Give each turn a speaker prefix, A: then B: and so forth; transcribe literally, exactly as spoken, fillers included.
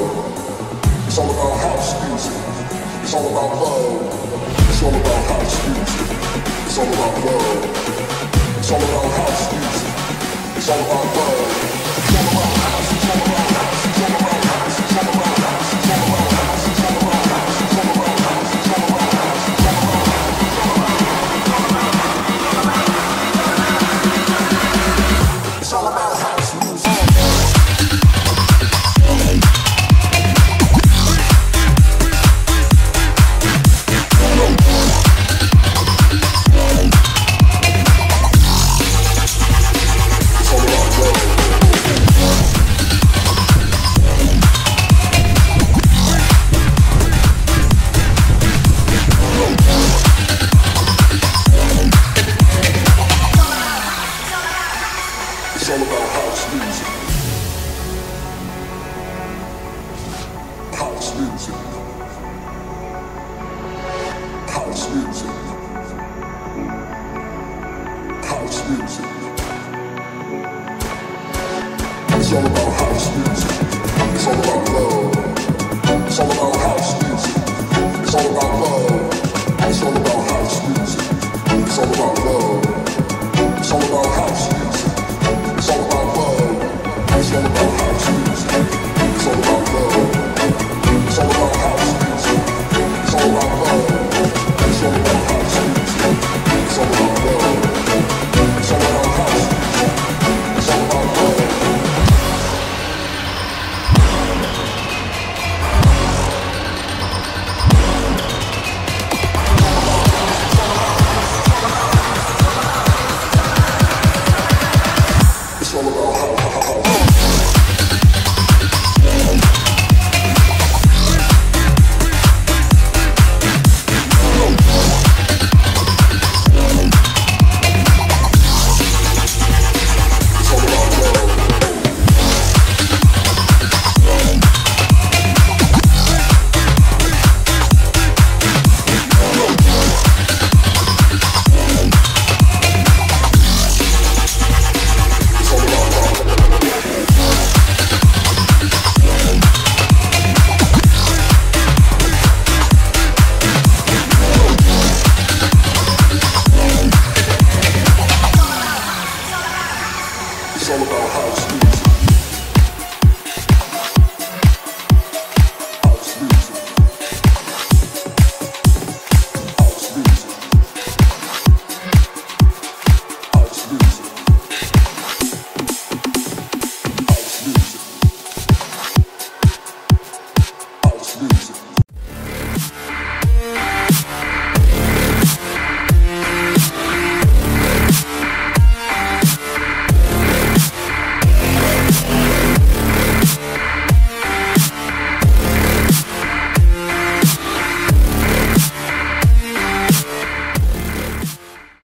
A: It's all about house music. It's all about love. It's all about house music. It's all about love. It's all about house music. It's all about love. It's all about house. It's all about house. It's all about house. It's all about house. It's all about house. It's all about house. It's all about house. It's all about house. It's all about house. It's all about house music. It's all about house music. House music. House music. House music. It's all about house music.